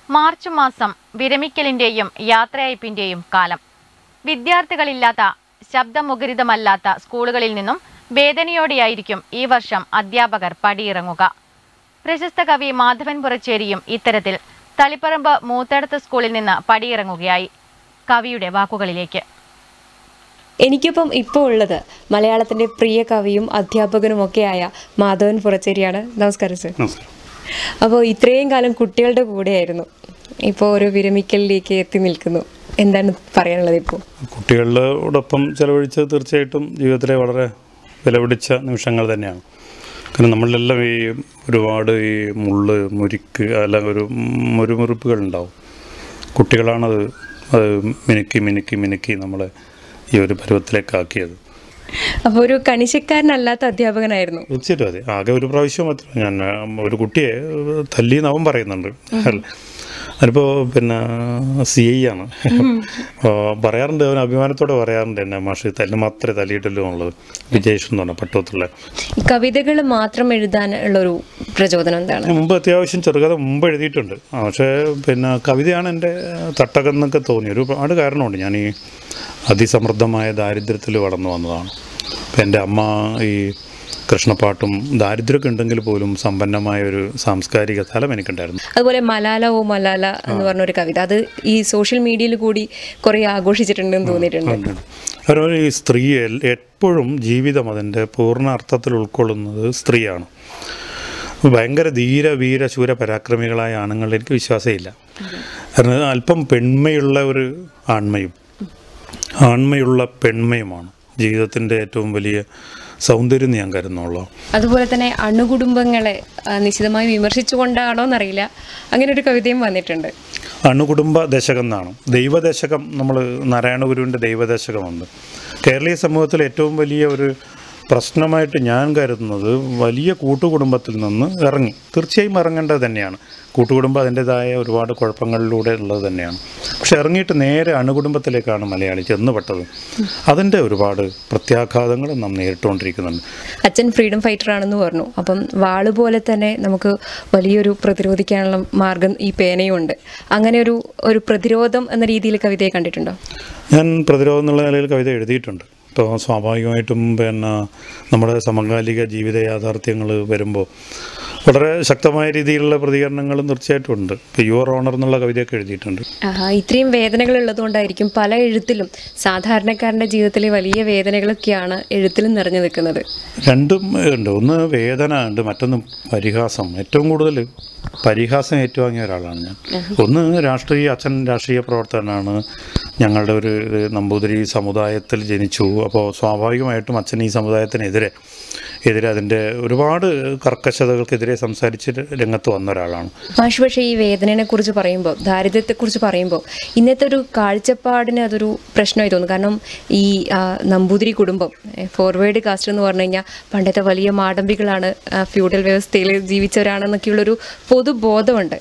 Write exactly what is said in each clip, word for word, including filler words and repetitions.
March മാസം വിരമിക്കലിന്റെയും യാത്രയയപ്പിന്റെയും കാലം. വിദ്യാർത്ഥികളില്ലാത്ത, ശബ്ദമുഖരിതമല്ലാത്ത സ്കൂളുകളിൽ നിന്നും വേദനയോടെയായിരിക്കും ഈ വർഷം അധ്യാപകർ പടിയിറങ്ങുക. പ്രശസ്ത കവി മാധവൻ പുറച്ചേരിയും ഇത്തരത്തിൽ തളിപ്പറമ്പ് മൂത്തടത്ത് സ്കൂളിൽ നിന്ന് പടിയിറങ്ങുകയായി. കവിയുടെ വാക്കുകളിലേക്ക്. എനിക്കിപ്പം ഇപ്പോൾ ഉള്ളത് മലയാളത്തിൻ്റെ പ്രിയ കവിയും അധ്യാപകനുമൊക്കെയായ മാധവൻ പുറച്ചേരിയാണ്. നമസ്കാരം സർ. അപ്പോൾ ഇത്രയും കാലം കുട്ടികളുടെ കൂടെയായിരുന്നു, ഇപ്പോൾ ഒരു വിരമിക്കലിലേക്ക് എത്തി നിൽക്കുന്നു. എന്താണ് പറയാനുള്ളത്? ഇപ്പോൾ കുട്ടികളോടൊപ്പം ചെലവഴിച്ചത് തീർച്ചയായിട്ടും ജീവിതത്തിലെ വളരെ വിലപിടിച്ച നിമിഷങ്ങൾ തന്നെയാണ്. കാരണം നമ്മളെല്ലാം ഈ ഒരുപാട് ഈ മുള്ള് മുരിക്ക് അല്ല ഒരു മുരുമുറിപ്പുകളുണ്ടാവും. കുട്ടികളാണത് അത് മിനുക്കി മിനുക്കി മിനുക്കി നമ്മളെ ഈ ഒരു പരുവത്തിലേക്കാക്കിയത്. അപ്പോൾ ഒരു കണിശക്കാരനല്ലാത്ത അധ്യാപകനായിരുന്നു. തീർച്ചയായിട്ടും അതെ. ആകെ ഒരു പ്രാവശ്യം മാത്രം ഞാൻ ഒരു കുട്ടിയെ തല്ലി നവം പറയുന്നുണ്ട്. അതിപ്പോൾ പിന്നെ സി ഐ ആണ് പറയാറുണ്ട്, അവൻ അഭിമാനത്തോടെ പറയാറുണ്ട്, എന്നെ മാഷ് തല്ല് മാത്രമേ തല്ലിയിട്ടല്ലോ എന്നുള്ളത്. വിജേഷ് എന്ന് പറഞ്ഞാൽ പട്ടത്തുള്ള കവിതകൾ മാത്രം എഴുതാനുള്ളൊരു പ്രചോദനം എന്താണ്? മുമ്പ് അത്യാവശ്യം ചെറുകഥ മുമ്പ് എഴുതിയിട്ടുണ്ട്. പക്ഷേ പിന്നെ കവിതയാണ് എൻ്റെ തട്ടകം എന്നൊക്കെ തോന്നി. ഒരുപാട് കാരണമുണ്ട്. ഞാൻ ഈ അതിസമൃദ്ധമായ ദാരിദ്ര്യത്തിൽ വളർന്നു വന്നതാണ്. അപ്പം എൻ്റെ അമ്മ ഈ കൃഷ്ണപ്പാട്ടും ദാരിദ്ര്യമൊക്കെ ഉണ്ടെങ്കിൽ പോലും സമ്പന്നമായ ഒരു സാംസ്കാരിക തലം എനിക്കുണ്ടായിരുന്നു. അതുപോലെ മലാല ഓ മലാല എന്ന് പറഞ്ഞൊരു കവിത, അത് ഈ സോഷ്യൽ മീഡിയയിൽ കൂടി കുറേ ആഘോഷിച്ചിട്ടുണ്ടെന്ന് തോന്നിയിട്ടുണ്ട്. കാരണം ഈ സ്ത്രീ എപ്പോഴും ജീവിതം അതിൻ്റെ പൂർണ്ണ അർത്ഥത്തിൽ ഉൾക്കൊള്ളുന്നത് സ്ത്രീയാണ്. ഭയങ്കര ധീര വീര ശൂര പരാക്രമികളായ ആണുങ്ങളിൽ എനിക്ക് വിശ്വാസമില്ല. കാരണം അല്പം പെൺമയുള്ള ഒരു ആൺമയും ആൺമയുള്ള പെൺമയുമാണ് ജീവിതത്തിൻ്റെ ഏറ്റവും വലിയ സൗന്ദര്യം ഞാൻ കരുതുന്നുള്ളൂ. അതുപോലെ തന്നെ അണുകുടുംബങ്ങളെ നിശിതമായി വിമർശിച്ചുകൊണ്ടാണോ എന്നറിയില്ല, അങ്ങനെ ഒരു കവിതയും വന്നിട്ടുണ്ട്. അണുകുടുംബ ദശകം എന്നാണ്. ദൈവദശകം, നമ്മൾ നാരായണ ഗുരുവിൻ്റെ ദൈവദശകമുണ്ട്. കേരളീയ സമൂഹത്തിൽ ഏറ്റവും വലിയ ഒരു പ്രശ്നമായിട്ട് ഞാൻ കരുതുന്നത് വലിയ കൂട്ടുകുടുംബത്തിൽ നിന്ന് ഇറങ്ങി, തീർച്ചയായും ഇറങ്ങേണ്ടത് തന്നെയാണ്. കൂട്ടുകുടുംബം അതിൻ്റെതായ ഒരുപാട് കുഴപ്പങ്ങളിലൂടെ ഉള്ളത് തന്നെയാണ്. പക്ഷെ ഇറങ്ങിയിട്ട് നേരെ അണുകുടുംബത്തിലേക്കാണ് മലയാളി ചെന്നുപെട്ടത്. അതിൻ്റെ ഒരുപാട് പ്രത്യാഘാതങ്ങൾ നാം നേരിട്ടുകൊണ്ടിരിക്കുന്നുണ്ട്. അച്ഛൻ ഫ്രീഡം ഫൈറ്റർ ആണെന്ന് പറഞ്ഞു. അപ്പം വാള് പോലെ തന്നെ നമുക്ക് വലിയൊരു പ്രതിരോധിക്കാനുള്ള മാർഗം ഈ പേനയുണ്ട്. അങ്ങനെ ഒരു ഒരു പ്രതിരോധം എന്ന രീതിയിൽ കവിതയെ കണ്ടിട്ടുണ്ടോ? ഞാൻ പ്രതിരോധം എന്നുള്ള നിലയിൽ കവിത എഴുതിയിട്ടുണ്ട്. ഇപ്പോൾ സ്വാഭാവികമായിട്ടും പിന്നെ നമ്മുടെ സമകാലിക ജീവിത യാഥാർത്ഥ്യങ്ങൾ വരുമ്പോൾ വളരെ ശക്തമായ രീതിയിലുള്ള പ്രതികരണങ്ങളും തീർച്ചയായിട്ടും ഉണ്ട്. ഇപ്പോൾ യുവർ ഓണർ എന്നുള്ള കവിതയൊക്കെ എഴുതിയിട്ടുണ്ട്. ഇത്രയും വേദനകൾ ഉള്ളതുകൊണ്ടായിരിക്കും പല എഴുത്തിലും സാധാരണക്കാരൻ്റെ ജീവിതത്തിലെ വലിയ വേദനകളൊക്കെയാണ് എഴുത്തിലും നിറഞ്ഞു നിൽക്കുന്നത്. രണ്ടും ഉണ്ട്. ഒന്ന് വേദന ഉണ്ട്, മറ്റൊന്ന് പരിഹാസം. ഏറ്റവും കൂടുതൽ പരിഹാസം ഏറ്റുവാങ്ങിയ ഒരാളാണ് ഞാൻ. ഒന്ന് രാഷ്ട്രീയ അച്ഛൻ രാഷ്ട്രീയ പ്രവർത്തകനാണ്. ഞങ്ങളുടെ ഒരു നമ്പൂതിരി സമുദായത്തിൽ ജനിച്ചു. അപ്പോൾ സ്വാഭാവികമായിട്ടും അച്ഛൻ ഈ സമുദായത്തിനെതിരെ എതിരെ അതിൻ്റെ ഒരുപാട് കർക്കശതകൾക്കെതിരെ സംസാരിച്ച് രംഗത്ത് വന്ന ഒരാളാണ്. മാഷ് പക്ഷേ ഈ വേദനയെക്കുറിച്ച് പറയുമ്പോൾ, ദാരിദ്ര്യത്തെക്കുറിച്ച് പറയുമ്പോൾ ഇന്നത്തെ ഒരു കാഴ്ചപ്പാടിന് അതൊരു പ്രശ്നമായി തോന്നുന്നു. കാരണം ഈ നമ്പൂതിരി കുടുംബം, ഫോർവേഡ് കാസ്റ്റ് എന്ന് പറഞ്ഞു കഴിഞ്ഞാൽ പണ്ടത്തെ വലിയ മാടമ്പികളാണ്, ഫ്യൂഡൽ വ്യവസ്ഥയിൽ ജീവിച്ചവരാണെന്നൊക്കെയുള്ളൊരു പൊതുബോധമുണ്ട്.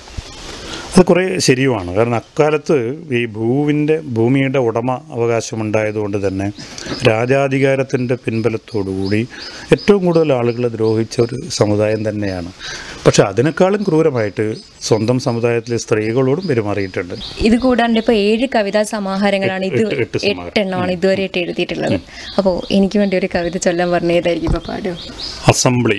അത് കുറേ ശരിയുമാണ്. കാരണം അക്കാലത്ത് ഈ ഭൂവിൻ്റെ ഭൂമിയുടെ ഉടമ അവകാശമുണ്ടായതുകൊണ്ട് തന്നെ രാജാധികാരത്തിൻ്റെ പിൻബലത്തോടുകൂടി ഏറ്റവും കൂടുതൽ ആളുകളെ ദ്രോഹിച്ച ഒരു സമുദായം തന്നെയാണ്. പക്ഷെ അതിനേക്കാളും ക്രൂരമായിട്ട് സ്വന്തം സമുദായത്തിലെ സ്ത്രീകളോടും പെരുമാറിയിട്ടുണ്ട്. ഇത് കൂടാണ്ട് ഇപ്പോൾ ഏഴ് കവിതാ സമാഹാരങ്ങളാണ് ഇത് എട്ടെണ്ണമാണ് ഇതുവരെയായിട്ട് എഴുതിയിട്ടുള്ളത്. അപ്പോൾ എനിക്ക് വേണ്ടി ഒരു കവിത ചൊല്ലാൻ പറഞ്ഞ ഏതായിരിക്കും ഇപ്പോൾ പാടുക? അസംബ്ലി.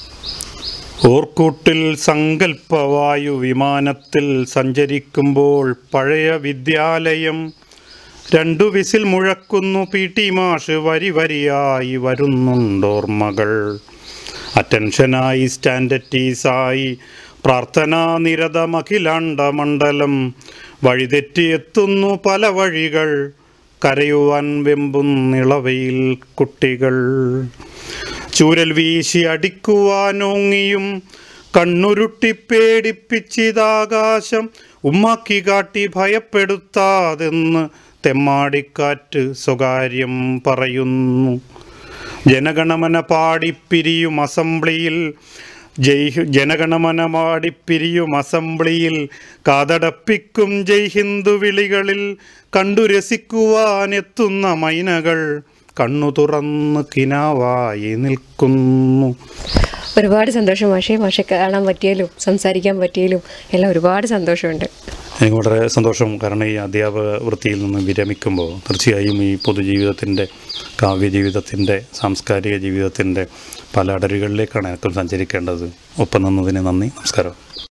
ഓർക്കൂട്ടിൽ സങ്കല്പവായു വിമാനത്തിൽ സഞ്ചരിക്കുമ്പോൾ പഴയ വിദ്യാലയം രണ്ടു വിസിൽ മുഴക്കുന്നു. പി ടി മാഷ് വരി വരിയായി വരുന്നുണ്ടോർമ്മകൾ. അറ്റൻഷനായി സ്റ്റാൻഡറ്റീസായി പ്രാർത്ഥനാ നിരതമഖിലാണ്ട മണ്ഡലം. വഴിതെറ്റിയെത്തുന്നു പല വഴികൾ, കരയുവാൻ വെമ്പുന്നിളവയിൽ കുട്ടികൾ. ചൂരൽ വീശി അടിക്കുവാനോങ്ങിയും കണ്ണുരുട്ടി പേടിപ്പിച്ചിതാകാശം. ഉമ്മാക്കി കാട്ടി ഭയപ്പെടുത്താതെന്ന് തെമ്മാടിക്കാറ്റ് സ്വകാര്യം പറയുന്നു. ജനഗണമന പാടിപ്പിരിയും അസംബ്ലിയിൽ ജയ് ജനഗണമന പാടിപ്പിരിയും അസംബ്ലിയിൽ കാതടപ്പിക്കും ജയ് ഹിന്ദു വിളികളിൽ കണ്ടു രസിക്കുവാനെത്തുന്ന മൈനകൾ കണ്ണു തുറന്ന് കിനാവായി നിൽക്കുന്നു. ഒരുപാട് സന്തോഷം മാഷെ, മാഷെ കാണാൻ പറ്റിയാലും സംസാരിക്കാൻ പറ്റിയാലും എല്ലാം ഒരുപാട് സന്തോഷമുണ്ട്. എനിക്ക് വളരെ സന്തോഷം. കാരണം ഈ അധ്യാപക വൃത്തിയിൽ നിന്ന് വിരമിക്കുമ്പോൾ തീർച്ചയായും ഈ പൊതുജീവിതത്തിൻ്റെ, കാവ്യജീവിതത്തിൻ്റെ, സാംസ്കാരിക ജീവിതത്തിൻ്റെ പല അടരുകളിലേക്കാണ് എനിക്ക് സഞ്ചരിക്കേണ്ടത്. ഒപ്പം നിന്നതിന് നന്ദി. നമസ്കാരം.